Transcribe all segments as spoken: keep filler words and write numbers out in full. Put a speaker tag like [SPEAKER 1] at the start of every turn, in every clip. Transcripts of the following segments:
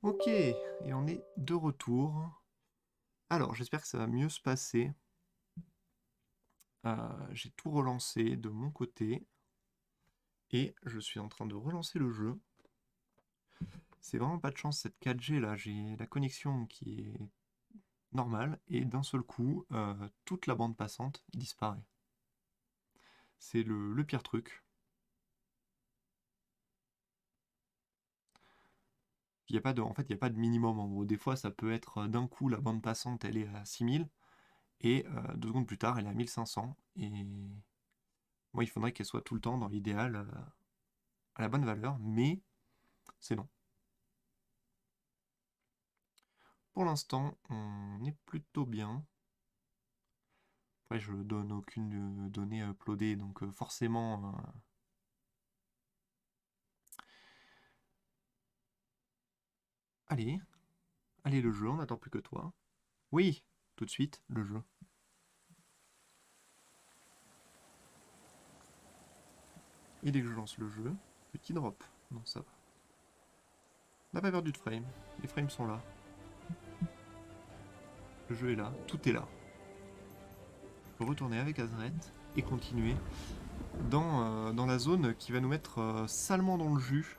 [SPEAKER 1] Ok, et on est de retour. Alors, j'espère que ça va mieux se passer. Euh, j'ai tout relancé de mon côté. Et je suis en train de relancer le jeu. C'est vraiment pas de chance cette quatre G là. J'ai la connexion qui est normale. Et d'un seul coup, euh, toute la bande passante disparaît. C'est le, le pire truc. Il y a pas de, en fait, il n'y a pas de minimum en gros. Des fois, ça peut être euh, d'un coup, la bande passante, elle est à six mille. Et euh, deux secondes plus tard, elle est à mille cinq cents. Et moi, il faudrait qu'elle soit tout le temps dans l'idéal euh, à la bonne valeur. Mais c'est non. Pour l'instant, on est plutôt bien. Après, je donne aucune euh, donnée uploadée. Donc euh, forcément... euh, Allez. Allez, le jeu, on n'attend plus que toi. Oui, tout de suite, le jeu. Et dès que je lance le jeu, petit drop. Non, ça va. On n'a pas perdu de frame. Les frames sont là. Le jeu est là. Tout est là. On peut retourner avec Azret et continuer dans, euh, dans la zone qui va nous mettre euh, salement dans le jus.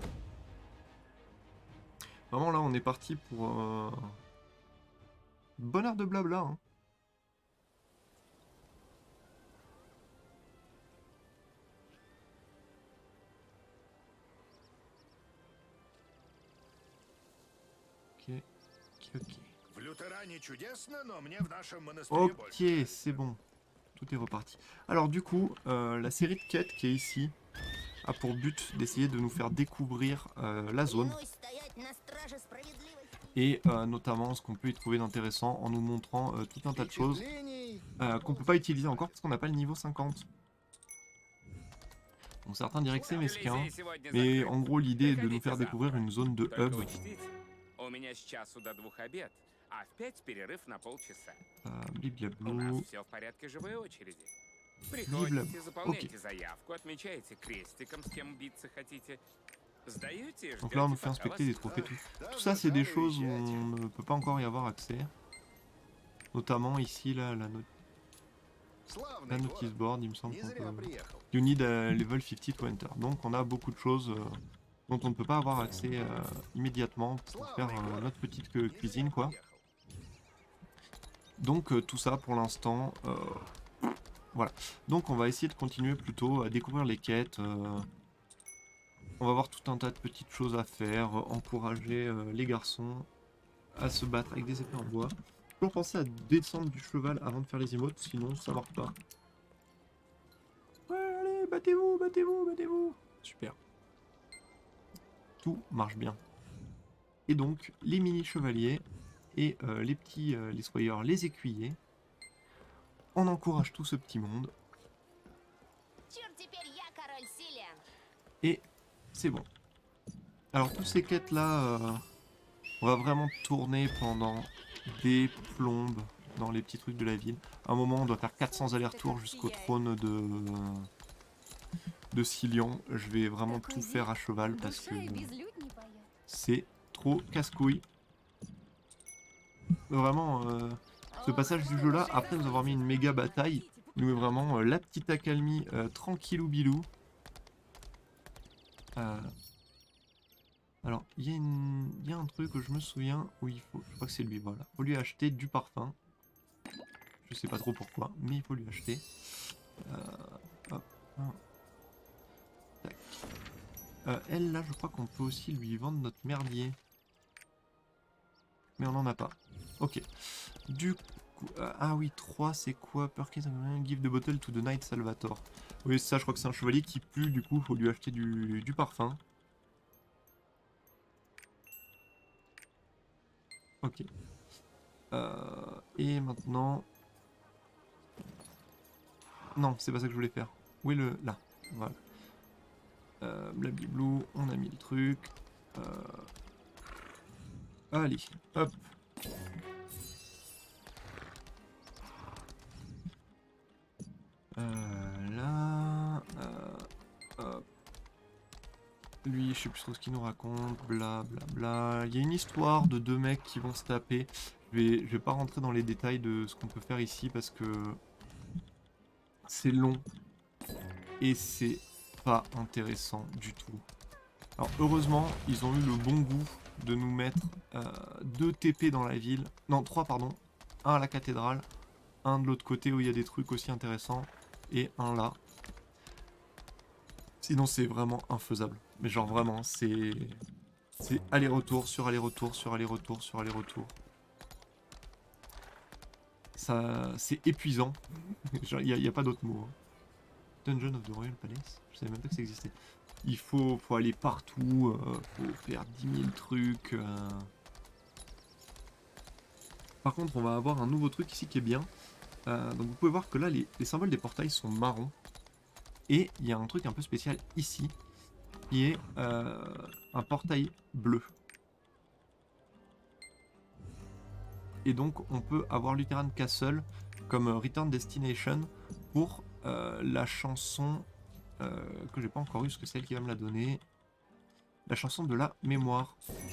[SPEAKER 1] Vraiment, là, on est parti pour... Euh... Bonne heure de blabla, hein. Ok, ok, ok. Ok, c'est bon. Tout est reparti. Alors du coup, euh, la série de quêtes qui est ici a pour but d'essayer de nous faire découvrir euh, la zone. Et euh, notamment ce qu'on peut y trouver d'intéressant en nous montrant euh, tout un tas de choses euh, qu'on peut pas utiliser encore parce qu'on n'a pas le niveau cinquante. Donc certains diraient que c'est mesquin, mais en gros l'idée est de nous faire découvrir une zone de hub. Euh, bliblablou. Bliblablou. Ok. Donc là on nous fait inspecter des trophées, tout. Tout ça c'est des choses où on ne peut pas encore y avoir accès. Notamment ici là, la, no la notice board, il me semble qu'on peut... You need a level cinquante to enter. Donc on a beaucoup de choses euh, dont on ne peut pas avoir accès euh, immédiatement pour faire euh, notre petite cuisine quoi. Donc euh, tout ça pour l'instant, euh, voilà. Donc on va essayer de continuer plutôt à découvrir les quêtes. Euh, on va avoir tout un tas de petites choses à faire, euh, encourager euh, les garçons à se battre avec des épées en bois. Toujours penser à descendre du cheval avant de faire les emotes, sinon ça marche pas. Ouais, allez, battez-vous, battez-vous, battez-vous. Super. Tout marche bien. Et donc, les mini-chevaliers et euh, les petits, euh, les soyeurs, les écuyers, on encourage tout ce petit monde. Et c'est bon. Alors, toutes ces quêtes-là, euh, on va vraiment tourner pendant des plombes dans les petits trucs de la ville. À un moment, on doit faire quatre cents allers-retours jusqu'au trône de... de Silion. Je vais vraiment tout faire à cheval parce que c'est trop casse-couille. Vraiment, euh, ce passage du jeu là, après nous avoir mis une méga bataille, nous met vraiment euh, la petite accalmie euh, tranquillou bilou. Euh, alors, il y, une... y a un truc que je me souviens où il faut, je crois que c'est lui, voilà. Il faut lui acheter du parfum. Je sais pas trop pourquoi, mais il faut lui acheter. Euh, hop, hop. Tac. Euh, elle là, je crois qu'on peut aussi lui vendre notre merdier. Mais on n'en a pas. Ok. Du coup... Euh, ah oui, trois c'est quoi? Perkins, give the bottle to the Knight Salvatore. Oui, ça, je crois que c'est un chevalier qui pue, du coup, il faut lui acheter du, du parfum. Ok. Euh, et maintenant... Non, c'est pas ça que je voulais faire. Où est le... Là. Voilà. Euh, Blablablu, on a mis le truc. Euh... Allez, hop. Euh, là... Euh, hop. Lui, je sais plus trop ce qu'il nous raconte, bla bla bla. Il y a une histoire de deux mecs qui vont se taper. Je vais, je vais pas rentrer dans les détails de ce qu'on peut faire ici parce que c'est long et c'est pas intéressant du tout. Alors heureusement, ils ont eu le bon goût de nous mettre euh, deux T P dans la ville. Non, trois pardon. Un à la cathédrale, un de l'autre côté où il y a des trucs aussi intéressants et un là. Sinon c'est vraiment infaisable. Mais genre vraiment, c'est... C'est aller-retour, sur aller-retour, sur aller-retour, sur aller-retour. Ça... C'est épuisant. Il n'y a, a pas d'autre mot. Hein. Dungeon of the Royal Palace. Je savais même pas que ça existait. Il faut, faut aller partout, euh, faut faire dix mille trucs. Euh... Par contre, on va avoir un nouveau truc ici qui est bien. Euh, donc vous pouvez voir que là, les, les symboles des portails sont marrons. Et il y a un truc un peu spécial ici, qui est euh, un portail bleu. Et donc on peut avoir Lutheran Castle comme Return Destination pour euh, la chanson euh, que j'ai pas encore eu, parce que c'est elle qui va me la donner. La chanson de la mémoire.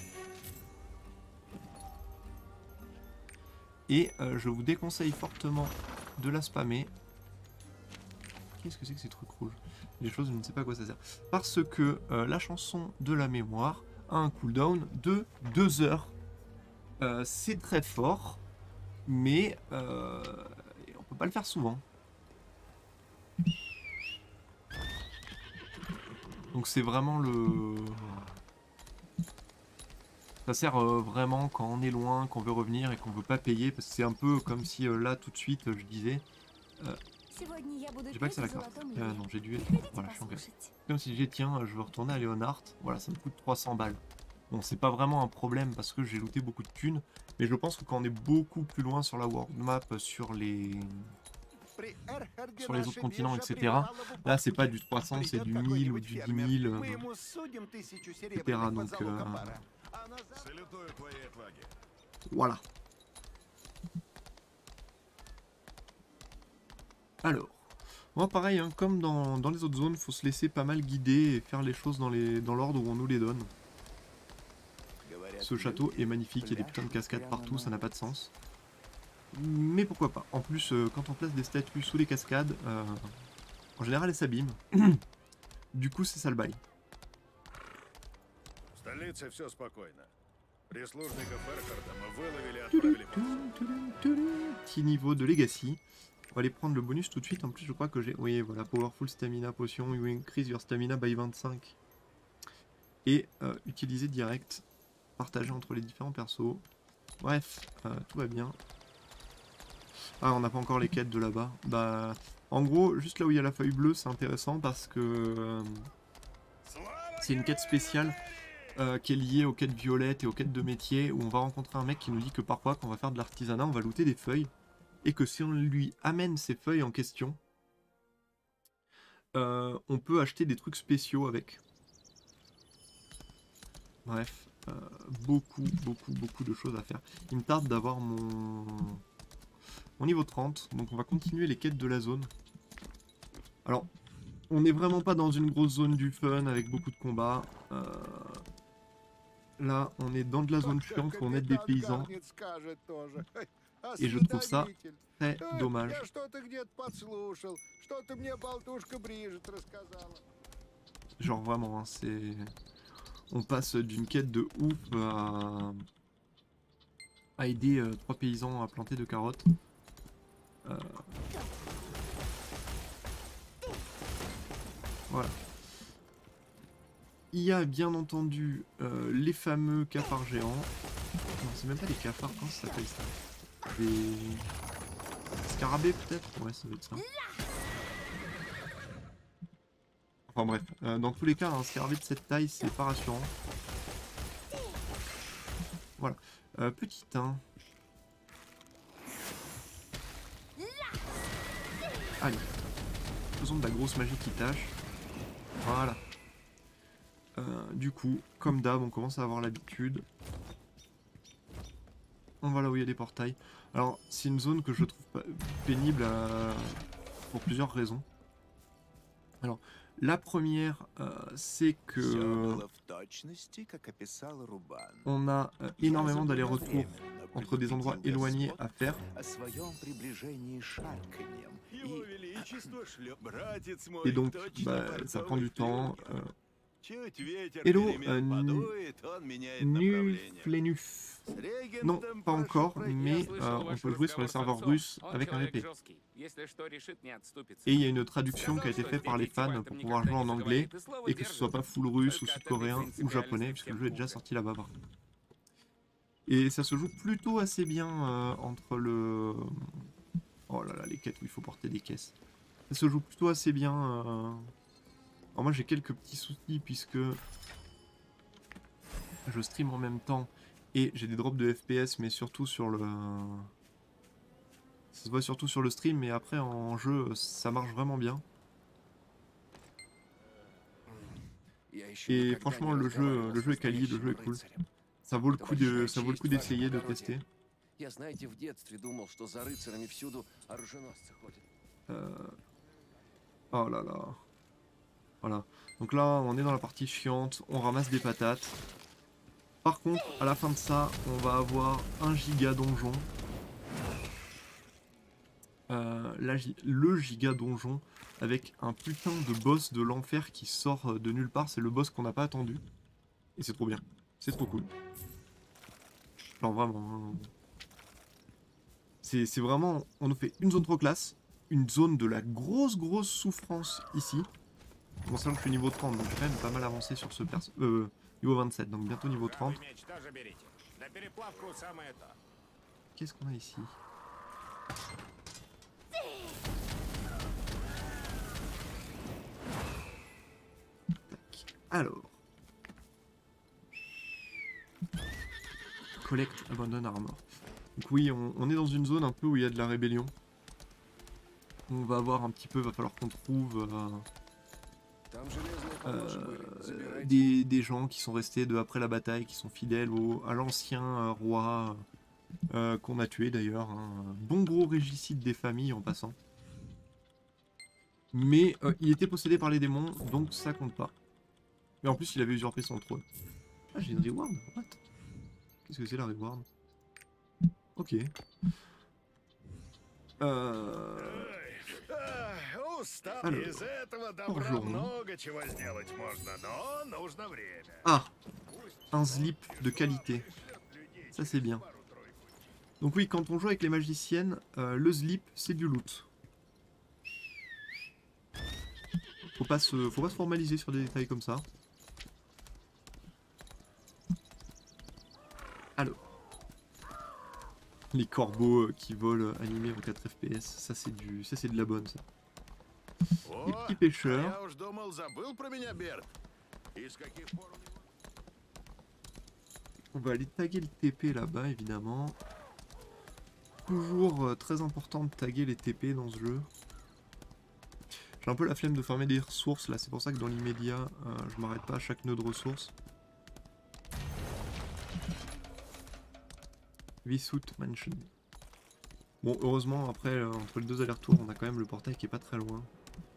[SPEAKER 1] Et euh, je vous déconseille fortement de la spammer. Qu'est-ce que c'est que ces trucs rouges? Les choses, je ne sais pas à quoi ça sert. Parce que euh, la chanson de la mémoire a un cooldown de deux heures. Euh, c'est très fort, mais euh, on peut pas le faire souvent. Donc c'est vraiment le... Ça sert euh, vraiment quand on est loin, qu'on veut revenir et qu'on veut pas payer, parce que c'est un peu comme si euh, là tout de suite je disais... Euh, j'ai pas que c'est la carte. Euh, non, j'ai dû... Voilà, je suis en galère. Comme si j'ai tiens, je veux retourner à Leonhardt. Voilà, ça me coûte trois cents balles. Bon, c'est pas vraiment un problème parce que j'ai looté beaucoup de thunes, mais je pense que quand on est beaucoup plus loin sur la world map, sur les... sur les autres continents, et cetera. Là, c'est pas du trois cents, c'est du mille ou du dix mille, euh, et cetera. Donc, euh, voilà. Alors, moi, pareil, hein, comme dans, dans les autres zones, faut se laisser pas mal guider et faire les choses dans les dans l'ordre où on nous les donne. Ce château est magnifique, il y a des putains de cascades partout, ça n'a pas de sens. Mais pourquoi pas. En plus, euh, quand on place des statues sous les cascades, euh, en général, elles s'abîment. Du coup, c'est ça le bail. Petit niveau de Legacy. On va aller prendre le bonus tout de suite. En plus, je crois que j'ai... Oui, voilà, Powerful Stamina Potion. You increase your stamina by vingt-cinq. Et euh, utiliser direct. Partager entre les différents persos. Bref, euh, tout va bien. Ah, on n'a pas encore les quêtes de là-bas. Bah, en gros, juste là où il y a la feuille bleue, c'est intéressant parce que euh, c'est une quête spéciale euh, qui est liée aux quêtes violettes et aux quêtes de métier, où on va rencontrer un mec qui nous dit que parfois, quand on va faire de l'artisanat, on va looter des feuilles, et que si on lui amène ces feuilles en question, euh, on peut acheter des trucs spéciaux avec. Bref, euh, beaucoup, beaucoup, beaucoup de choses à faire. Il me tarde d'avoir mon... mon niveau trente, donc on va continuer les quêtes de la zone. Alors, on n'est vraiment pas dans une grosse zone du fun avec beaucoup de combats. Euh... Là, on est dans de la zone chiante où on aide des paysans. Et je trouve ça très dommage. Genre vraiment, hein, c'est... On passe d'une quête de ouf à, à aider euh, trois paysans à planter de carottes. Euh... Voilà. Il y a bien entendu euh, les fameux cafards géants. Non, c'est même pas des cafards, comment ça s'appelle ça? Des... scarabées peut-être? Ouais, ça doit être ça. Enfin bref, euh, dans tous les cas, un scarabée de cette taille, c'est pas rassurant. Voilà. Euh, petit un. Allez. Faisons de la grosse magie qui tâche. Voilà. Euh, du coup, comme d'hab, on commence à avoir l'habitude. On va là où il y a des portails. Alors, c'est une zone que je trouve pas pénible à... pour plusieurs raisons. Alors, la première, euh, c'est
[SPEAKER 2] Всё
[SPEAKER 1] que
[SPEAKER 2] было в точности, как описал Рубан.
[SPEAKER 1] on a euh,
[SPEAKER 2] Я
[SPEAKER 1] énormément
[SPEAKER 2] заблаговременно
[SPEAKER 1] d'allers-retours entre des endroits
[SPEAKER 2] предупредил
[SPEAKER 1] éloignés
[SPEAKER 2] господ
[SPEAKER 1] à faire.
[SPEAKER 2] о своем приближении шарканьем.
[SPEAKER 3] Его
[SPEAKER 2] И
[SPEAKER 3] Величество шлет. Братец
[SPEAKER 1] Et
[SPEAKER 3] мой,
[SPEAKER 1] donc,
[SPEAKER 3] точно
[SPEAKER 1] bah, ça prend
[SPEAKER 3] портовый
[SPEAKER 1] du temps.
[SPEAKER 3] флюгер.
[SPEAKER 1] euh,
[SPEAKER 3] Чуть ветер
[SPEAKER 1] Hello,
[SPEAKER 3] перемен
[SPEAKER 1] euh,
[SPEAKER 3] подует, он меняет
[SPEAKER 1] Nu
[SPEAKER 3] направление.
[SPEAKER 1] Flenuf.
[SPEAKER 3] С
[SPEAKER 1] Non,
[SPEAKER 3] регентом
[SPEAKER 1] pas
[SPEAKER 3] прошу
[SPEAKER 1] encore,
[SPEAKER 3] пройти.
[SPEAKER 1] mais
[SPEAKER 4] Я слышал
[SPEAKER 1] euh, on
[SPEAKER 4] ваш
[SPEAKER 1] peut jouer sur les
[SPEAKER 4] разговор с
[SPEAKER 1] serveurs
[SPEAKER 4] отцом.
[SPEAKER 1] russes
[SPEAKER 4] Он
[SPEAKER 1] avec un
[SPEAKER 4] человек
[SPEAKER 1] épée.
[SPEAKER 4] жесткий. Если что решит, не отступится.
[SPEAKER 1] Et il y a une traduction qui a
[SPEAKER 4] Сказал,
[SPEAKER 1] été
[SPEAKER 4] что
[SPEAKER 1] faite par les
[SPEAKER 4] дядя
[SPEAKER 1] fans
[SPEAKER 4] Тивальтом
[SPEAKER 1] pour pouvoir
[SPEAKER 4] никогда
[SPEAKER 1] jouer en
[SPEAKER 4] не
[SPEAKER 1] anglais
[SPEAKER 4] заговорит, и слово
[SPEAKER 1] et que ce soit pas
[SPEAKER 4] держит.
[SPEAKER 1] full russe ou
[SPEAKER 4] Только от
[SPEAKER 1] sud-coréen
[SPEAKER 4] этой
[SPEAKER 1] ou
[SPEAKER 4] принципиальности
[SPEAKER 1] japonais, puisque le jeu est déjà
[SPEAKER 4] всем
[SPEAKER 1] sorti là-bas par contre. Et ça se joue plutôt assez bien euh, entre le... Oh là là, les quêtes où il faut porter des caisses. Ça se joue plutôt assez bien. Euh... Alors moi j'ai quelques petits soucis puisque je stream en même temps et j'ai des drops de F P S, mais surtout sur le... Ça se voit surtout sur le stream, mais après en jeu ça marche vraiment bien. Et franchement le jeu, le jeu est quali, le jeu est cool. Ça vaut le coup de, ça vaut le coup d'essayer, de tester.
[SPEAKER 5] Я, знаете, в детстве думал, что за рыцарями всюду оруженосцы ходят.
[SPEAKER 1] Euh... Oh là là. Voilà. Donc là, on est dans la partie chiante, on ramasse des patates. Par contre, à la fin de ça, on va avoir un giga donjon. Euh, la gi- le giga donjon avec un putain de boss de l'enfer qui sort de nulle part. C'est le boss qu'on n'a pas attendu. Et c'est trop bien. C'est trop cool. Genre vraiment... hein. C'est c'est vraiment... On nous fait une zone trop classe. Une zone de la grosse grosse souffrance ici. Bon, ça, je suis niveau trente, donc j'ai quand même pas mal avancé sur ce perso... Euh, niveau vingt-sept, donc bientôt niveau trente.
[SPEAKER 6] Правый меч тоже берите. На переплавку самое то.
[SPEAKER 1] Qu'est-ce qu'on a ici? Tac. Alors. Collect Abandon Armor. Donc oui, on, on est dans une zone un peu où il y a de la rébellion. On va voir un petit peu, va falloir qu'on trouve euh,
[SPEAKER 5] Там железные подножи были.
[SPEAKER 1] euh,
[SPEAKER 5] Забирайте.
[SPEAKER 1] des, des gens qui sont restés de après la bataille, qui sont fidèles au, à l'ancien euh, roi euh, qu'on a tué d'ailleurs. Un bon gros régicide des familles en passant. Mais euh, il était possédé par les démons, donc ça compte pas. Mais en plus, il avait usurpé son trône. Ah, j'ai une reward? What? Qu'est-ce que c'est la reward? Ok. Euh...
[SPEAKER 3] Эх, устал.
[SPEAKER 1] Алло.
[SPEAKER 3] Из этого добра
[SPEAKER 1] Bonjour.
[SPEAKER 3] много чего сделать можно, но нужно время.
[SPEAKER 1] Ah, un slip de qualité. Ça c'est bien. Donc oui, quand on joue avec les magiciennes, euh, le slip c'est du loot. Faut pas se, faut pas se formaliser sur des détails comme ça. Alors. Les corbeaux euh, qui volent euh, animés en quatre F P S, ça c'est du, ça c'est de la bonne ça.
[SPEAKER 3] О,
[SPEAKER 1] Les petits
[SPEAKER 3] а
[SPEAKER 1] pêcheurs.
[SPEAKER 3] я уж думал, забыл про меня, Берт. И с каких пор у него-
[SPEAKER 1] On va aller taguer le T P là-bas, évidemment. Toujours euh, très important de taguer les T P dans ce jeu. J'ai un peu la flemme de farmer des ressources, là, c'est pour ça que dans l'immédiat, euh, je m'arrête pas à chaque nœud de ressources. Vissout Mansion. Bon, heureusement, après, euh, entre les deux allers-retours, on a quand même le portail qui est pas très loin.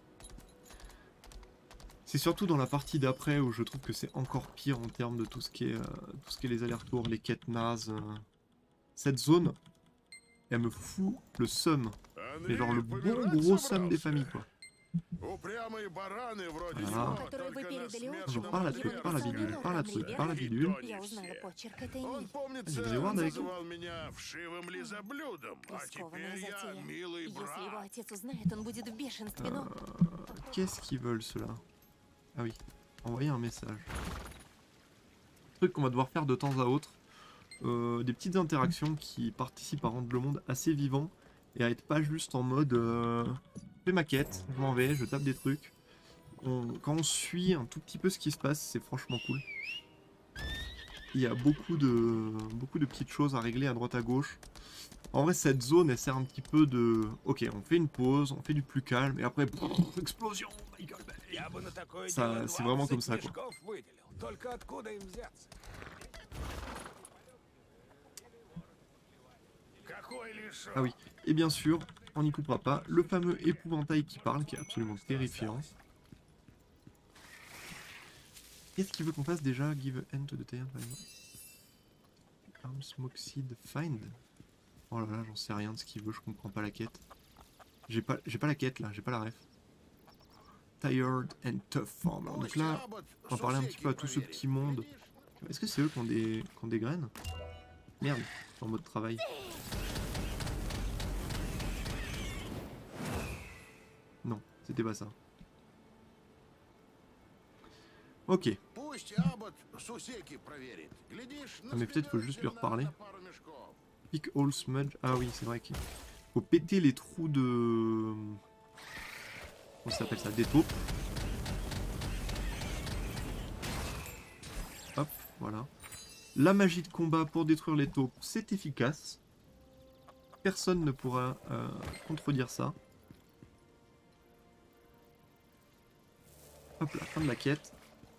[SPEAKER 1] C'est surtout dans la partie d'après où je trouve que c'est encore pire en termes de tout ce qui est, euh, tout ce qui est les allers-retours, les quêtes nazes. euh. Cette zone, elle me fout le seum. Mais genre le bon gros seum des familles, quoi.
[SPEAKER 3] Упрямые бараны вроде
[SPEAKER 1] Voilà.
[SPEAKER 3] него,
[SPEAKER 7] Которые вы
[SPEAKER 3] только на
[SPEAKER 7] передали
[SPEAKER 3] смертном
[SPEAKER 1] Genre par la
[SPEAKER 3] одре
[SPEAKER 1] truc, par la bidule,
[SPEAKER 3] разговаривают.
[SPEAKER 1] par la truc, par la bidule.
[SPEAKER 7] Я узнала почерк этой
[SPEAKER 3] Он,
[SPEAKER 7] Мии.
[SPEAKER 3] помнится,
[SPEAKER 1] Vas-y, Ван, avec-
[SPEAKER 3] называл меня вшивым лизоблюдом, а
[SPEAKER 7] Рискованная
[SPEAKER 3] теперь я
[SPEAKER 7] затея.
[SPEAKER 3] милый
[SPEAKER 7] Если его
[SPEAKER 3] брат.
[SPEAKER 7] отец узнает, он будет в бешенстве, но...
[SPEAKER 1] Qu'est-ce qu'ils veulent, ceux-là? Ah oui, envoyer un message. Truc qu'on va devoir faire de temps à autre. Euh, des petites interactions qui participent à rendre le monde assez vivant et à être pas juste en mode euh, je fais ma quête, je m'en vais, je tape des trucs. On- quand on suit un tout petit peu ce qui se passe, c'est franchement cool. Il y a beaucoup de, beaucoup de petites choses à régler à droite à gauche. En vrai, cette zone, elle sert un petit peu de... Ok, on fait une pause, on fait du plus calme, et après, pff, explosion, Michael Bay.
[SPEAKER 6] Я бы на такое
[SPEAKER 1] Ça,
[SPEAKER 6] дело
[SPEAKER 1] c'est vraiment comme
[SPEAKER 6] двадцать
[SPEAKER 1] ça, quoi.
[SPEAKER 6] мешков выделил. Только откуда им взяться?
[SPEAKER 3] Какой лишь
[SPEAKER 1] Ah oui, et bien sûr, on n'y coupera pas, le fameux épouvantail qui parle, qui est absolument terrifiant. Qu'est-ce qu'il veut qu'on fasse déjà? Give a hand to the tyrant, par exemple. Arm smoke seed find. Oh là là, j'en sais rien de ce qu'il veut, je comprends pas la quête. J'ai pas, j'ai pas la quête là, j'ai pas la ref. Tired and tough farmer. Donc là, on va parler un petit peu à tout ce petit monde. Est-ce que c'est eux qui ont des, qui ont des graines? Merde, je suis en mode travail. Non, c'était pas ça. Ok. Ah mais peut-être faut juste lui reparler. Pick all smudge. Ah oui, c'est vrai qu'il faut péter les trous de... Comment ça s'appelle ça? Des taupes. Hop, voilà. La magie de combat pour détruire les taupes, c'est efficace. Personne ne pourra euh, contredire ça. Hop là, fin de la quête.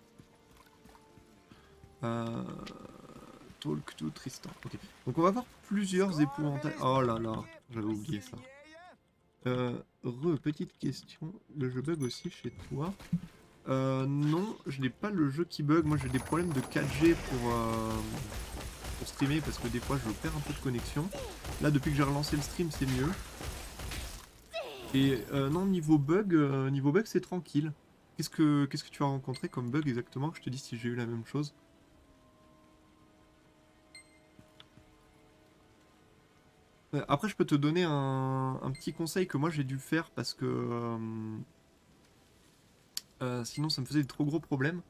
[SPEAKER 1] Euh... Talk to Tristan. Ok. Donc on va voir plusieurs épouvantails. Oh là là, j'avais oublié ça. Euh, re, petite question. Le jeu bug aussi chez toi? Euh, non, je n'ai pas le jeu qui bug. Moi j'ai des problèmes de quatre G pour, euh, pour streamer parce que des fois je perds un peu de connexion. Là depuis que j'ai relancé le stream c'est mieux. Et euh, non, niveau bug, euh, niveau bug c'est tranquille. Qu'est-ce que qu'est-ce que tu as rencontré comme bug exactement, que je te dise si j'ai eu la même chose? Après je peux te donner un, un petit conseil que moi j'ai dû faire parce que euh, euh, sinon ça me faisait de trop gros problèmes.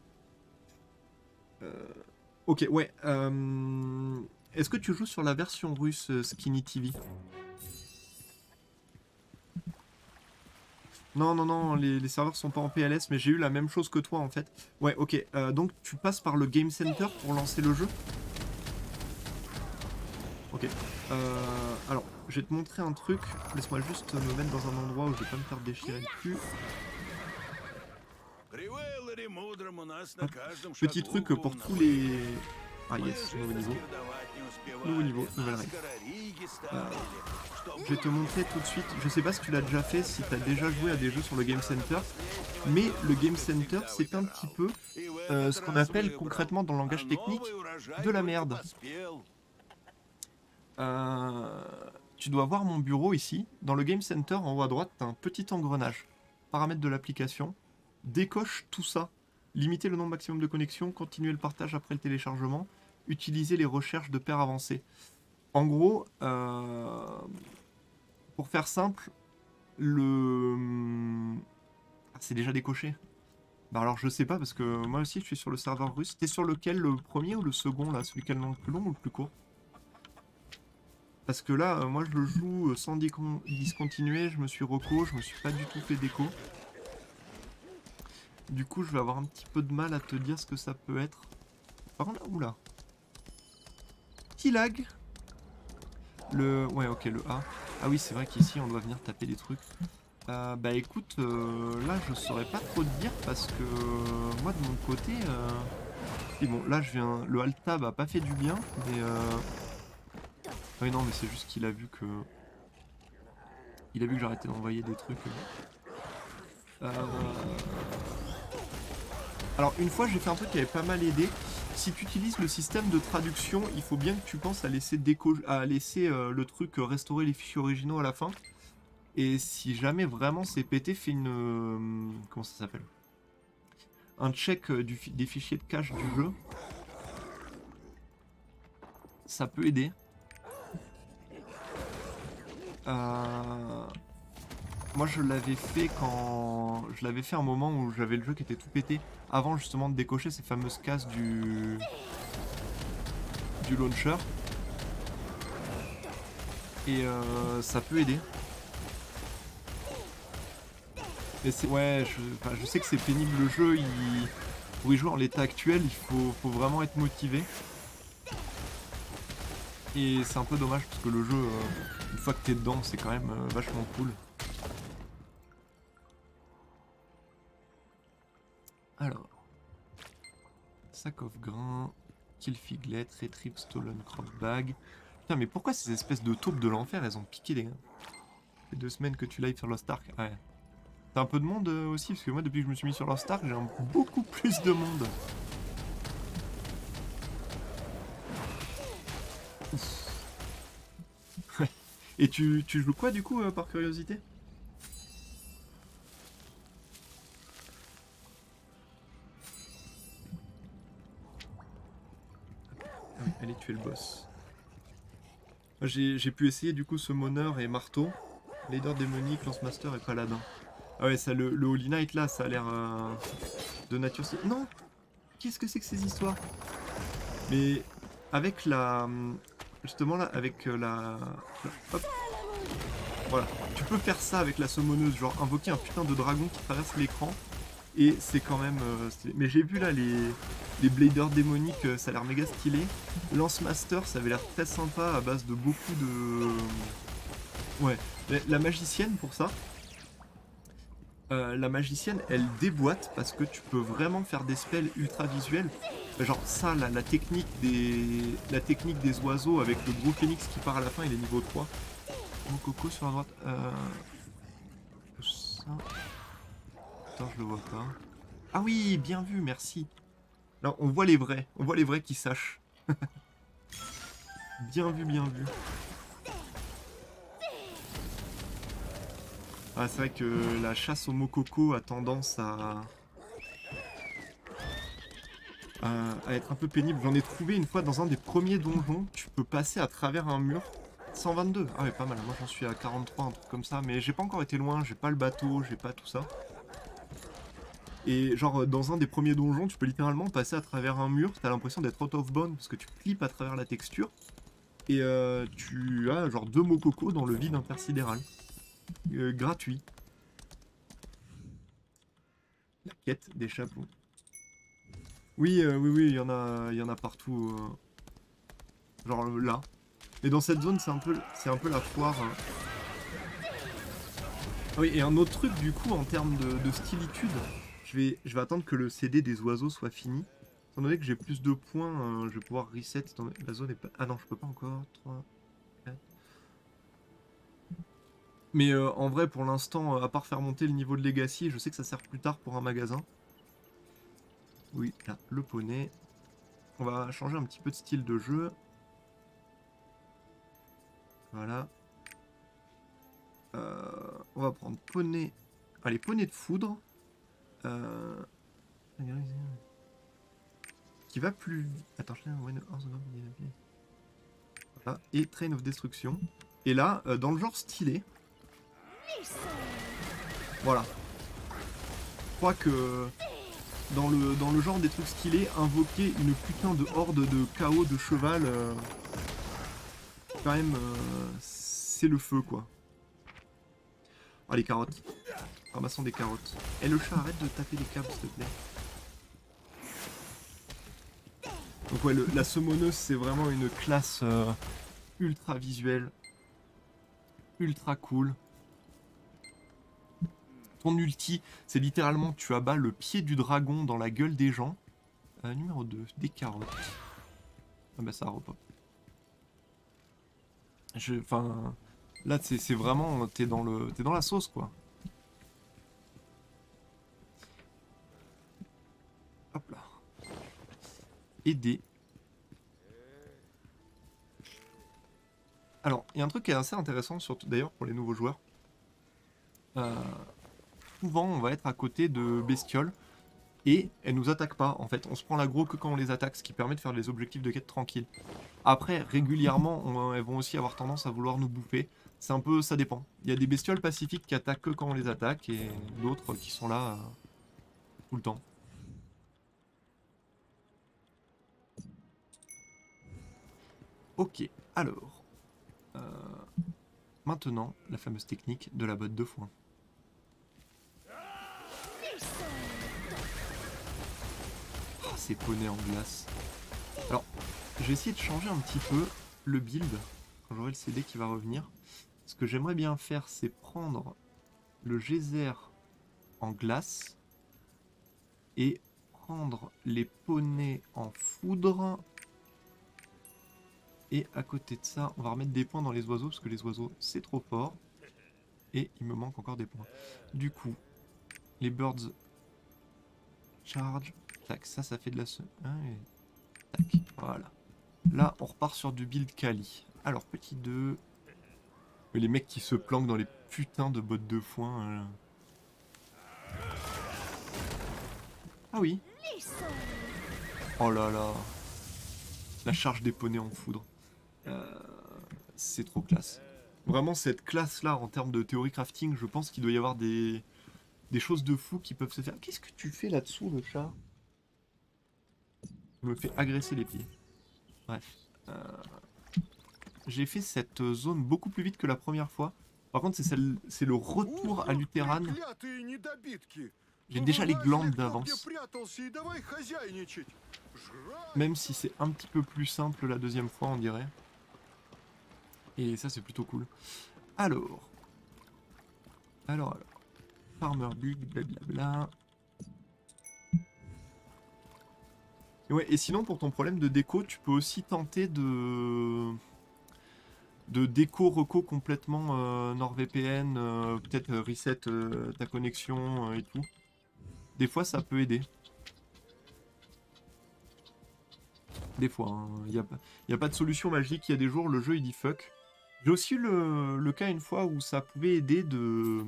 [SPEAKER 1] Euh, ok, ouais. Euh, Est-ce que tu joues sur la version russe euh, Skinny T V? Non, non, non, les, les serveurs sont pas en P L S, mais j'ai eu la même chose que toi en fait. Ouais, ok. Euh, donc tu passes par le Game Center pour lancer le jeu? Ok. Euh, alors, je vais te montrer un truc. Laisse-moi juste me mettre dans un endroit où je vais pas me faire déchirer le cul. Hop. Petit truc pour tous les... Ah yes, nouveau niveau. Nouveau niveau, nouvelle règle. Euh, je vais te montrer tout de suite. Je sais pas si tu l'as déjà fait, si tu as déjà joué à des jeux sur le Game Center. Mais le Game Center, c'est un petit peu euh, ce qu'on appelle concrètement dans le langage technique de la merde. Euh, tu dois voir mon bureau ici. Dans le Game Center, en haut à droite, tu as un petit engrenage. Paramètres de l'application. Décoche tout ça. Limiter le nombre maximum de connexions. Continuer le partage après le téléchargement. Utiliser les recherches de paires avancées. En gros, euh, pour faire simple, le... Ah, c'est déjà décoché. Bah alors je sais pas parce que moi aussi je suis sur le serveur russe. T'es sur lequel, le premier ou le second là? Celui qui a le nom le plus long ou le plus court? Parce que là, euh, moi je le joue sans discontinuer, je me suis reco, je me suis pas du tout fait déco. Du coup, je vais avoir un petit peu de mal à te dire ce que ça peut être. Par contre, oula. Petit lag. Le... Ouais, ok, le A. Ah oui, c'est vrai qu'ici, on doit venir taper des trucs. Euh, bah écoute, euh, là, je saurais pas trop te dire parce que euh, moi, de mon côté... Euh... Et bon, là, je viens... Le Alt-Tab a pas fait du bien, mais... Euh... Oui, non, mais c'est juste qu'il a vu que... Il a vu que j'arrêtais d'envoyer des trucs. Euh... Alors, une fois, j'ai fait un truc qui avait pas mal aidé. Si tu utilises le système de traduction, il faut bien que tu penses à laisser, déco... à laisser euh, le truc euh, restaurer les fichiers originaux à la fin. Et si jamais vraiment c'est pété, fais une... Euh... Comment ça s'appelle? Un check euh, du fi... des fichiers de cache du jeu. Ça peut aider. Euh... Moi je l'avais fait quand... Je l'avais fait un moment où j'avais le jeu qui était tout pété. Avant justement de décocher ces fameuses cases du... du launcher. Et euh, ça peut aider. Mais c'est... Ouais, je... Enfin, je sais que c'est pénible le jeu. Il... Pour y jouer en l'état actuel, il faut... faut vraiment être motivé. Et c'est un peu dommage parce que le jeu, euh, une fois que t'es dedans, c'est quand même euh, vachement cool. Alors, sac of grain, kill figlet, retrieve stolen crop bag. Putain, mais pourquoi ces espèces de taupes de l'enfer, elles ont piqué les gars? Ça fait deux semaines que tu live sur Lost Ark. Ouais. T'as un peu de monde euh, aussi? Parce que moi, depuis que je me suis mis sur Lost Ark, j'ai un- beaucoup plus de monde. Ouf. Et tu, tu joues quoi du coup, euh, par curiosité? Ah oui, allez tuer le boss. Moi, J'ai j'ai pu essayer du coup Summoner et Marteau, Leader démonique, Lance-Master et Paladin. Ah ouais, ça, le, le Holy Knight là, ça a l'air euh, de nature... Non! Qu'est-ce que c'est que ces histoires? Mais avec la... Justement là, avec euh, la... Hop. Voilà. Tu peux faire ça avec la summoneuse, genre invoquer un putain de dragon qui traverse l'écran. Et c'est quand même euh, stylé. Mais j'ai vu là les, les bladers démoniques, euh, ça a l'air méga stylé. Lance Master, ça avait l'air très sympa à base de beaucoup de... Ouais. La, la magicienne pour ça. Euh, la magicienne, elle déboîte parce que tu peux vraiment faire des spells ultra visuels. Genre ça, là, la technique des la technique des oiseaux avec le gros phénix qui part à la fin, il est niveau trois. Mon coco sur la droite. Euh... Ça... Attends, je le vois pas. Ah oui, bien vu, merci. Là, on voit les vrais. On voit les vrais qui sachent. Bien vu, bien vu. Ah, c'est vrai que la chasse au mococo a tendance à... à... à être un peu pénible. J'en ai trouvé une fois dans un des premiers donjons. Tu peux passer à travers un mur. cent vingt-deux. Ah ouais, pas mal. Moi, j'en suis à quarante-trois, un truc comme ça. Mais j'ai pas encore été loin. J'ai pas le bateau, j'ai pas tout ça. Et genre, dans un des premiers donjons, tu peux littéralement passer à travers un mur. T'as l'impression d'être out of bound parce que tu clips à travers la texture. Et euh, tu as genre deux mococo dans le vide intersidéral. Euh, gratuit. La quête des chapeaux. Oui, euh, oui, oui, il y en a, il y en a partout. Euh, genre euh, là. Et dans cette zone, c'est un peu, c'est un peu la foire. Hein. Ah oui, et un autre truc du coup en termes de, de stylitude, je vais, je vais attendre que le C D des oiseaux soit fini. Étant donné que j'ai plus de points, euh, je vais pouvoir reset. La zone est pas. Ah non, je peux pas encore. trois, quatre. Mais euh, en vrai, pour l'instant, euh, à part faire monter le niveau de Legacy, je sais que ça sert plus tard pour un magasin. Oui, là, le poney. On va changer un petit peu de style de jeu. Voilà. Euh, on va prendre poney. Allez, poney de foudre. Euh... Qui va plus vite. Attends, je voilà. Et Train of Destruction. Et là, euh, dans le genre stylé. Voilà. Je crois que dans le, dans le genre des trucs stylés, invoquer une putain de horde de chaos de cheval, euh, quand même, euh, c'est le feu, quoi. Ah, les carottes. Ramassons des carottes. Et le chat, arrête de taper les câbles, s'il te plaît. Donc ouais, le, la summoneuse, c'est vraiment une classe euh, ultra visuelle. Ultra cool. Ton ulti, c'est littéralement tu abats le pied du dragon dans la gueule des gens. Euh, numéro deux, des carottes. Ah bah ça repop. Je, enfin, là c'est vraiment, t'es dans le, t'es dans la sauce quoi. Hop là. Aider. Alors, il y a un truc qui est assez intéressant, surtout d'ailleurs pour les nouveaux joueurs. Euh, souvent, on va être à côté de bestioles et elles nous attaquent pas. En fait, on se prend l'aggro que quand on les attaque, ce qui permet de faire des objectifs de quête tranquille. Après, régulièrement, on, elles vont aussi avoir tendance à vouloir nous bouffer. C'est un peu, ça dépend. Il y a des bestioles pacifiques qui attaquent que quand on les attaque et d'autres qui sont là euh, tout le temps. Ok, alors. Euh, maintenant, la fameuse technique de la botte de foin. Oh, ces poneys en glace. Alors, je vais essayer de changer un petit peu le build quand j'aurai le C D qui va revenir. Ce que j'aimerais bien faire, c'est prendre le geyser en glace et prendre les poneys en foudre. Et à côté de ça, on va remettre des points dans les oiseaux parce que les oiseaux, c'est trop fort. Et il me manque encore des points. Du coup, Les birds charge. Tac, ça, ça fait de la... se- Ah, et... Tac, voilà. Là, on repart sur du build Kali. Alors, petit deux. Les mecs qui se planquent dans les putains de bottes de foin. euh. Ah oui. Oh là là. La charge des poneys en foudre. Euh, C'est trop classe. Vraiment, cette classe-là, en termes de théorie crafting, je pense qu'il doit y avoir des... des choses de fou qui peuvent se faire. Qu'est-ce que tu fais là-dessous, le chat? Je me fais agresser les pieds. Bref. Euh... J'ai fait cette zone beaucoup plus vite que la première fois. Par contre, c'est celle... c'est le retour à Lutheran. J'ai déjà les glandes d'avance. Même si c'est un petit peu plus simple la deuxième fois, on dirait. Et ça, c'est plutôt cool. Alors. Alors, alors. Farmer Big, blablabla. Et ouais, et sinon, pour ton problème de déco, tu peux aussi tenter de... de déco reco complètement euh, NordVPN, euh, peut-être euh, reset euh, ta connexion euh, et tout. Des fois, ça peut aider. Des fois, il n'y a, y a pas de solution magique. Il y a des jours, le jeu, il dit fuck. J'ai aussi eu le, le cas une fois où ça pouvait aider de...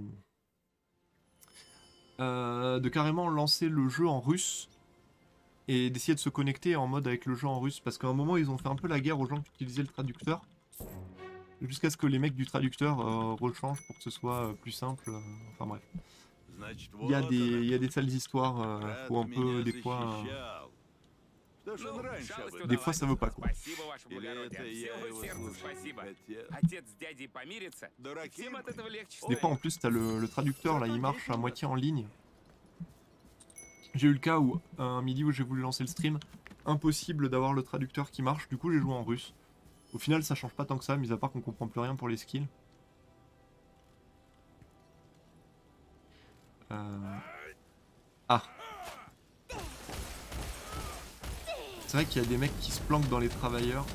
[SPEAKER 1] Euh, de carrément lancer le jeu en russe et d'essayer de se connecter en mode avec le jeu en russe. Parce qu'à un moment, ils ont fait un peu la guerre aux gens qui utilisaient le traducteur. Jusqu'à ce que les mecs du traducteur euh, rechangent pour que ce soit plus simple. Euh, enfin bref. Il y a des, il y a des sales histoires euh, où un peu, des fois... euh, Des fois, ça veut pas, quoi.
[SPEAKER 4] Спасибо, ваше благородие. От всего сердца спасибо. Отец с дядей помирятся, и всем от этого легче
[SPEAKER 1] Des fois, en
[SPEAKER 4] станет.
[SPEAKER 1] plus, t'as le, le traducteur, là, il marche à moitié en ligne. J'ai eu le cas où, un midi où j'ai voulu lancer le stream, impossible d'avoir le traducteur qui marche, du coup, j'ai joué en russe. Au final, ça change pas tant que ça, mis à part qu'on comprend plus rien pour les skills. Euh... Ah. C'est vrai qu'il y a des mecs qui se planquent dans les travailleurs.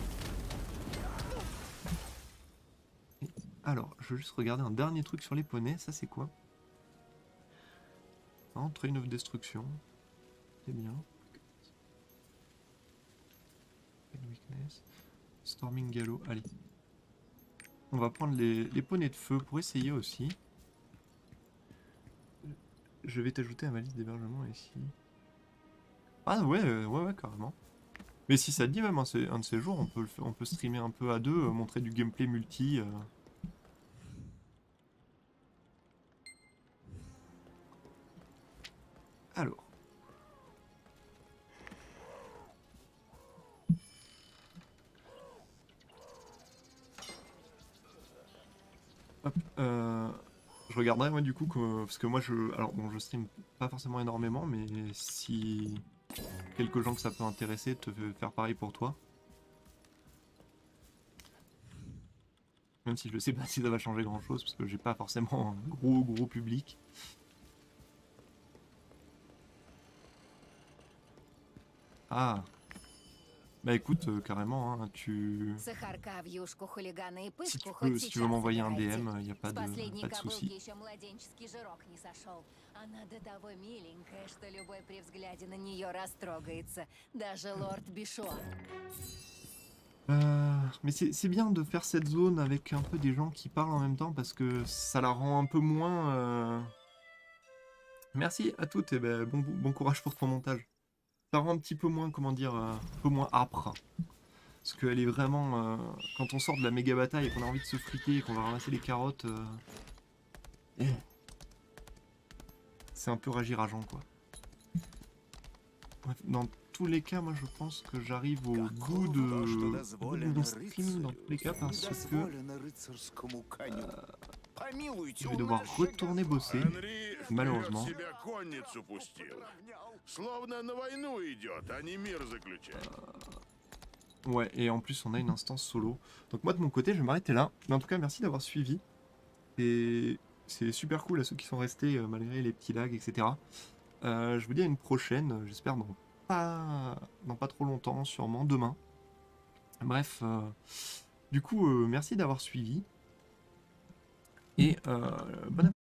[SPEAKER 1] Et alors, je veux juste regarder un dernier truc sur les poneys. Ça, c'est quoi? Non, Train of Destruction. C'est bien. Weakness. Storming Gallow. Allez. On va prendre les, les poneys de feu pour essayer aussi. Je vais t'ajouter à ma liste d'hébergement ici. Ah ouais, euh, ouais, ouais, carrément. Mais si ça te dit, même un, un de ces jours, on peut, le faire- on peut streamer un peu à deux, euh, montrer du gameplay multi. euh. Alors. Hop, euh, je regarderai moi du coup que, parce que moi je, alors bon, je stream pas forcément énormément, mais si quelques gens que ça peut intéresser, te faire pareil pour toi. Même si je sais pas si ça va changer grand chose, parce que j'ai pas forcément un gros gros public. Ah. Bah écoute, euh, carrément, hein, tu...
[SPEAKER 7] Сахарка, вьюшку, хулигана и
[SPEAKER 1] Si
[SPEAKER 7] пышку
[SPEAKER 1] tu,
[SPEAKER 7] хоть
[SPEAKER 1] peux, si tu veux
[SPEAKER 7] сейчас
[SPEAKER 1] m'envoyer un D
[SPEAKER 7] забирайте.
[SPEAKER 1] M, il n'y a pas
[SPEAKER 7] С
[SPEAKER 1] de,
[SPEAKER 7] последней
[SPEAKER 1] pas de
[SPEAKER 7] кобылки
[SPEAKER 1] souci.
[SPEAKER 7] еще младенческий жирок не сошел. Она до того миленькая, что любой при взгляде на нее растрогается. Даже лорд Бишон.
[SPEAKER 1] Euh, mais c'est c'est bien de faire cette zone avec un peu des gens qui parlent en même temps parce que ça la rend un peu moins... euh, Merci à toutes et ben, bon, bon courage pour ton montage. Ça rend un petit peu moins, comment dire, euh, un peu moins âpre. Parce qu'elle est vraiment... euh, Quand on sort de la méga bataille et qu'on a envie de se friter et qu'on va ramasser les carottes... euh, eh, c'est un peu ragir-rageant, quoi. Bref, dans tous les cas, moi je pense que j'arrive au bout de, au bout de mon stream dans tous les cas parce que je vais devoir retourner bosser,
[SPEAKER 3] Анри
[SPEAKER 1] malheureusement.
[SPEAKER 3] вперед себя конницу пустил. Словно на войну идет, а не мир заключает.
[SPEAKER 1] Ouais, et en plus on a une instance solo. Donc moi de mon côté je vais m'arrêter là. Mais en tout cas merci d'avoir suivi. Et c'est super cool à ceux qui sont restés euh, malgré les petits lags, et cetera. Euh, je vous dis à une prochaine, euh, j'espère dans pas, dans pas trop longtemps, sûrement demain. Bref, euh, du coup euh, merci d'avoir suivi. Et euh, bon appétit.